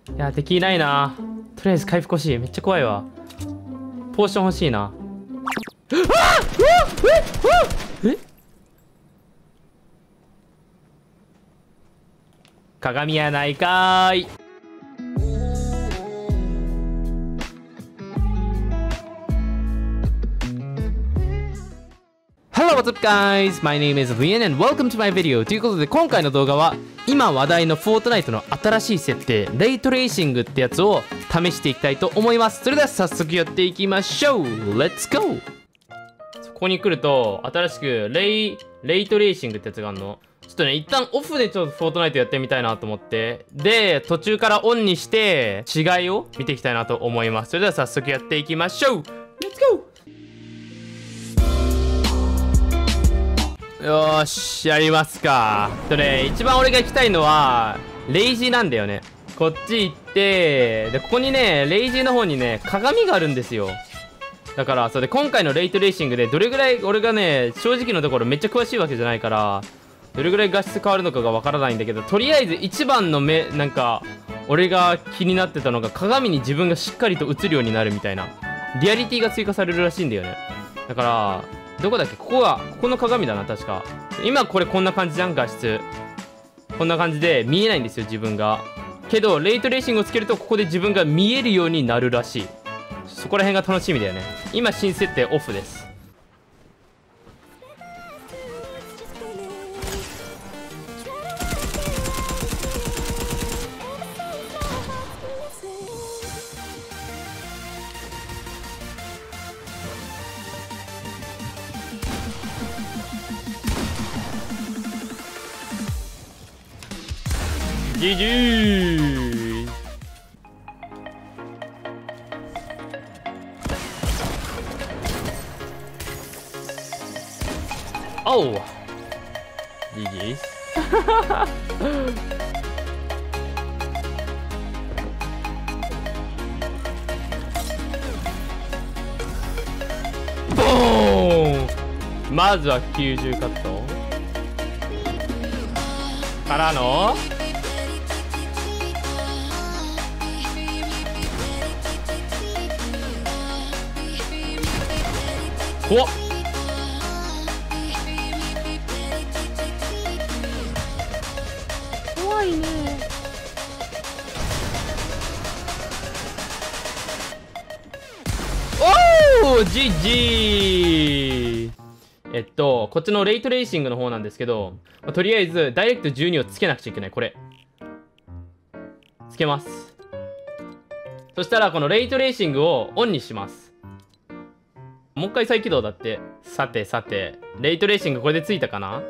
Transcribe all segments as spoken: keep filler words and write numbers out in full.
いや敵いないな。とりあえず回復欲しい。めっちゃ怖いわ。ポーション欲しいな。え鏡やないかーい。Hello, what's up guys? My name is Lian and welcome to my video. ということで今回の動画は今話題のフォートナイトの新しい設定レイトレーシングってやつを試していきたいと思います。それでは早速やっていきましょう。 Let's go! ここに来ると新しくレイレイトレーシングってやつがあるの。ちょっとね一旦オフでちょっとフォートナイトやってみたいなと思って、で途中からオンにして違いを見ていきたいなと思います。それでは早速やっていきましょう。 Let's go!よーし、やりますか。とね、一番俺が行きたいのは、レイジーなんだよね。こっち行って、で、ここにね、レイジーの方にね、鏡があるんですよ。だから、それで今回のレイトレーシングで、どれぐらい俺がね、正直のところめっちゃ詳しいわけじゃないから、どれぐらい画質変わるのかがわからないんだけど、とりあえず一番の目、なんか、俺が気になってたのが、鏡に自分がしっかりと映るようになるみたいな。リアリティが追加されるらしいんだよね。だから、どこだっけ、ここがここの鏡だな確か。今これこんな感じじゃん、画質こんな感じで見えないんですよ自分が。けどレイトレーシングをつけるとここで自分が見えるようになるらしい。そこら辺が楽しみだよね。今新設定オフです。ジージー。おう ジージー ボーン。まずはきゅうじゅうカットからの怖っ。怖いね。おー ジージー。えっとこっちのレイトレーシングの方なんですけど、まあ、とりあえずダイレクトじゅうにをつけなくちゃいけない。これつけます。そしたらこのレイトレーシングをオンにします。もう一回再起動だって。さてさてレイトレーシングこれでついたかな。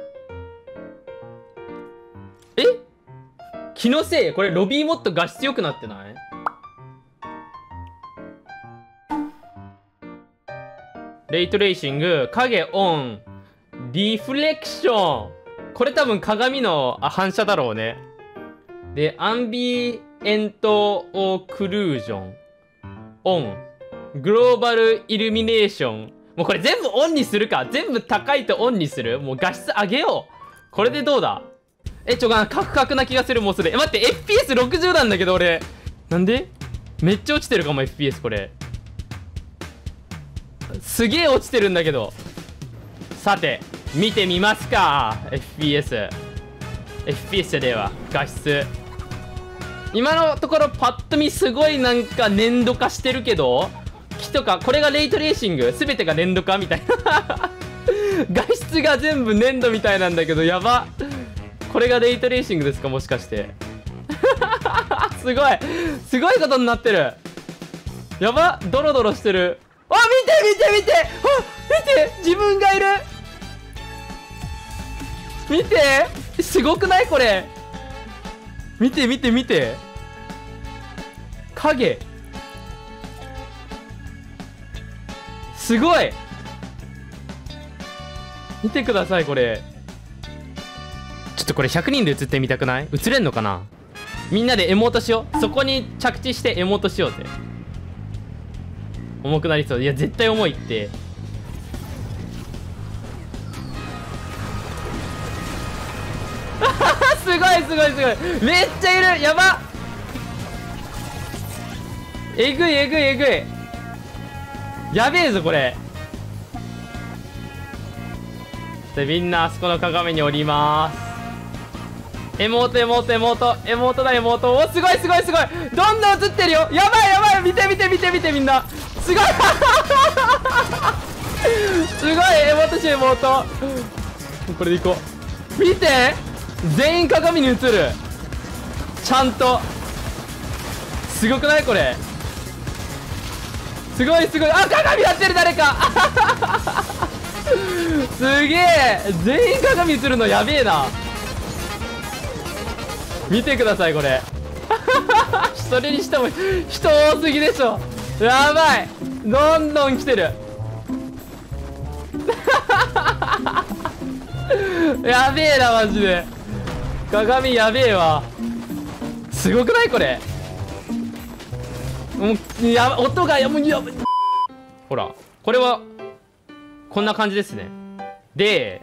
え、気のせい。これロビーもっと画質良くなってない？レイトレーシング影オンリフレクション。これ多分鏡のあ反射だろうね。でアンビエントオクルージョンオングローバルイルミネーション。もうこれ全部オンにするか。全部高いとオンにする。もう画質上げよう。これでどうだ。え、ちょ、カクカクな気がする。もうすで。え、待って、エフピーエスろくじゅう なんだけど俺。なんでめっちゃ落ちてるかも エフピーエス これ。すげえ落ちてるんだけど。さて、見てみますか。エフピーエス。エフピーエス では、画質。今のところパッと見すごいなんか粘土化してるけど、木とかこれがレイトレーシング全てが粘土化みたいな画質が全部粘土みたいなんだけど、やば。これがレイトレーシングですかもしかしてすごいすごいことになってる。やば、ドロドロしてる。あ、見て見て見て、あ、見て自分がいる。見て、すごくないこれ。見て見て見て、影すごい。見てくださいこれ。ちょっとこれひゃくにんで映ってみたくない？映れんのかな。みんなでエモートしよう。そこに着地してエモートしようぜ。重くなりそう。いや絶対重いってすごいすごいすごい。めっちゃいる。やば。 えぐいえぐいえぐい。やべえぞこれ。でみんなあそこの鏡におります。妹妹妹妹だ妹。おすごいすごいすごい。どんどん映ってるよ。やばいやばい。見て見て見て見てみんな。すごいすごい妹し妹。これでいこう。見て全員鏡に映る。ちゃんとすごくないこれ。すごいすごい。あ鏡やってる誰かすげえ全員鏡映るのやべえな。見てくださいこれそれにしても人多すぎでしょ。やばいどんどん来てるやべえなマジで。鏡やべえわ。すごくないこれ。もうや音がやもうやほらこれはこんな感じですね。で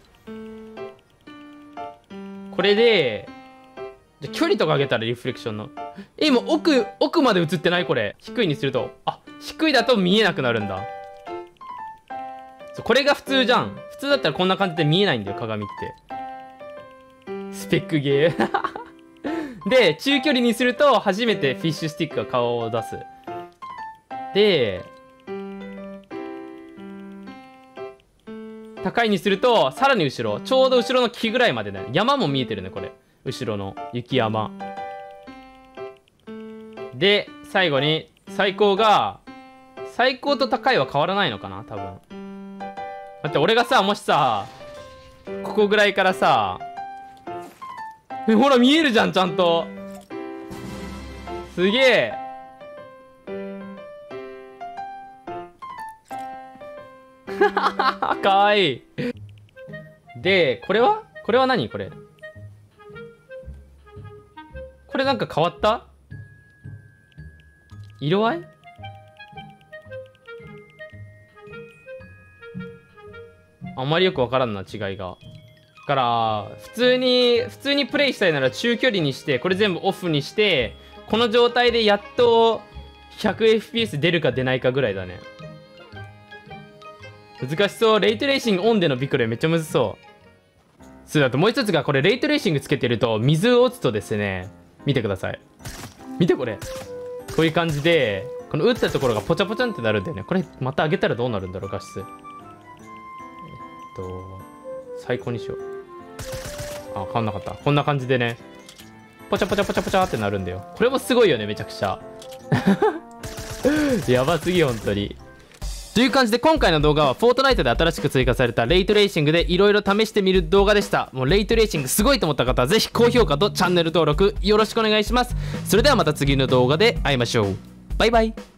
これでじゃ距離とか上げたらリフレクションのえ今奥奥まで映ってない。これ低いにするとあ低いだと見えなくなるんだ。そうこれが普通じゃん。普通だったらこんな感じで見えないんだよ鏡って。スペックゲーで中距離にすると初めてフィッシュスティックが顔を出す。で高いにするとさらに後ろちょうど後ろの木ぐらいまでね。山も見えてるねこれ。後ろの雪山で最後に最高が最高と高いは変わらないのかな多分。だって俺がさもしさここぐらいからさえほら見えるじゃんちゃんと。すげえかわいい。でこれはこれは何これこれなんか変わった？色合い？あんまりよくわからんな違いが。だから普通に普通にプレイしたいなら中距離にしてこれ全部オフにしてこの状態でやっと ひゃくエフピーエス 出るか出ないかぐらいだね。難しそう。レイトレーシングオンでのビクレめっちゃむずそう。そうだともう一つがこれレイトレーシングつけてると水を打つとですね見てください。見てこれこういう感じでこの打ったところがポチャポチャンってなるんだよね。これまた上げたらどうなるんだろう画質。えっと最高にしよう。あ変わんなかった。こんな感じでねポチャポチャポチャポチャってなるんだよ。これもすごいよねめちゃくちゃやばすぎ本当に。という感じで今回の動画はフォートナイトで新しく追加されたレイトレーシングでいろいろ試してみる動画でした。もうレイトレーシングすごいと思った方はぜひ高評価とチャンネル登録よろしくお願いします。それではまた次の動画で会いましょう。バイバイ。